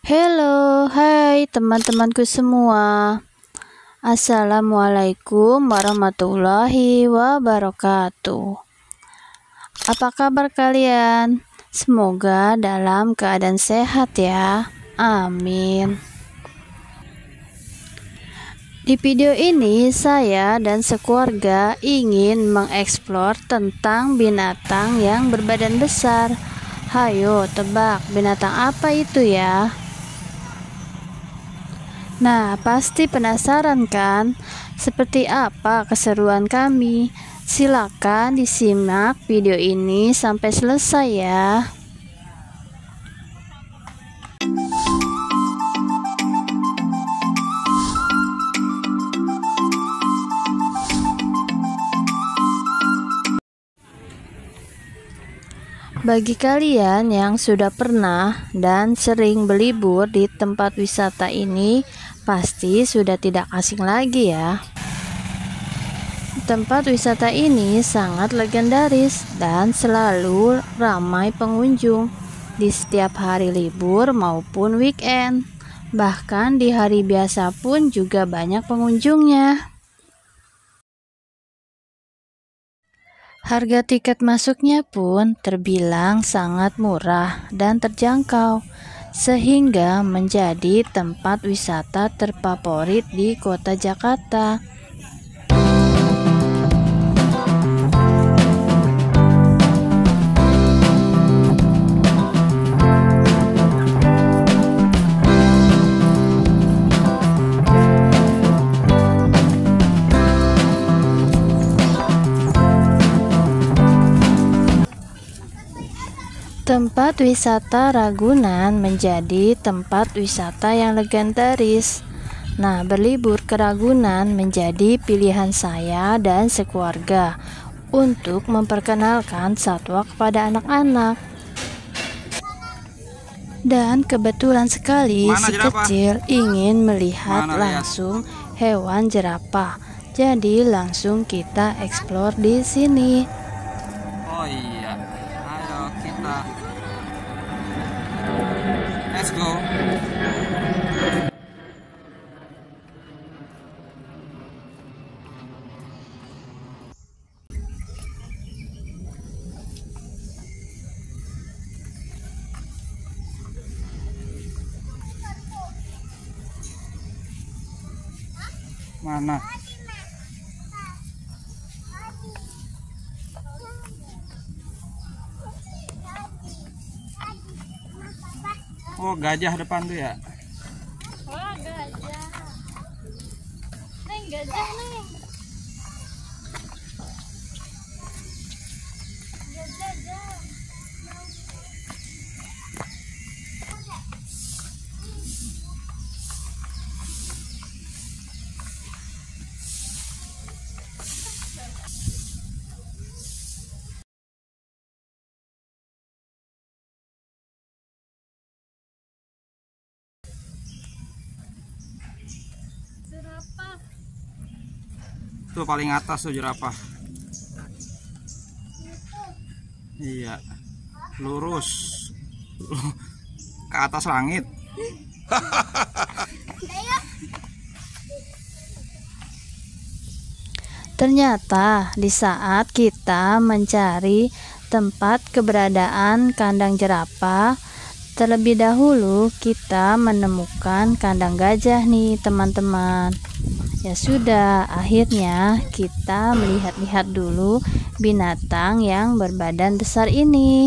Halo, hai teman-temanku semua. Assalamualaikum warahmatullahi wabarakatuh. Apa kabar kalian? Semoga dalam keadaan sehat ya. Amin. Di video ini saya dan sekeluarga ingin mengeksplor tentang binatang yang berbadan besar. Hayo tebak binatang apa itu ya? Nah, pasti penasaran kan? Seperti apa keseruan kami? Silakan disimak video ini sampai selesai ya. Bagi kalian yang sudah pernah dan sering berlibur di tempat wisata ini, pasti sudah tidak asing lagi ya. Tempat wisata ini sangat legendaris dan selalu ramai pengunjung di setiap hari libur maupun weekend. Bahkan di hari biasa pun juga banyak pengunjungnya. Harga tiket masuknya pun terbilang sangat murah dan terjangkau, sehingga menjadi tempat wisata terfavorit di kota Jakarta. Tempat wisata Ragunan menjadi tempat wisata yang legendaris. Nah, berlibur ke Ragunan menjadi pilihan saya dan sekeluarga untuk memperkenalkan satwa kepada anak-anak. Dan kebetulan sekali si kecil ingin melihat langsung hewan jerapah. Jadi langsung kita eksplor di sini. Oh iya, ayo kita let's go. Mana? Oh, gajah depan tuh ya? Oh, gajah. Neng, gajah, Neng. Gajah. Jerapah. Tuh paling atas tuh jerapah. Iya, lurus ke atas langit. Ternyata di saat kita mencari tempat keberadaan kandang jerapah, terlebih dahulu kita menemukan kandang gajah nih teman-teman. Ya sudah, akhirnya kita melihat-lihat dulu binatang yang berbadan besar ini.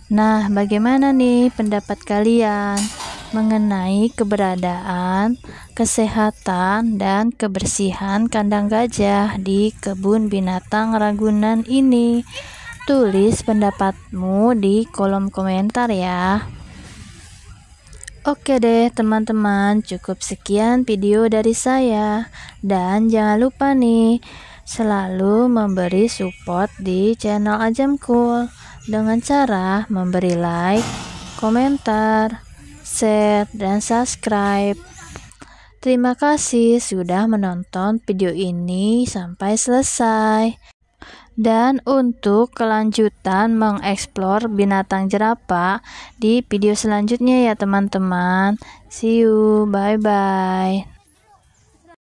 Nah, bagaimana nih pendapat kalian mengenai keberadaan, kesehatan, dan kebersihan kandang gajah di kebun binatang Ragunan ini? Tulis pendapatmu di kolom komentar ya. Oke deh teman-teman, cukup sekian video dari saya. Dan jangan lupa nih, selalu memberi support di channel Ajam Cool dengan cara memberi like, komentar, share, dan subscribe. Terima kasih sudah menonton video ini sampai selesai. Dan untuk kelanjutan mengeksplor binatang jerapah di video selanjutnya ya teman-teman. See you, bye-bye.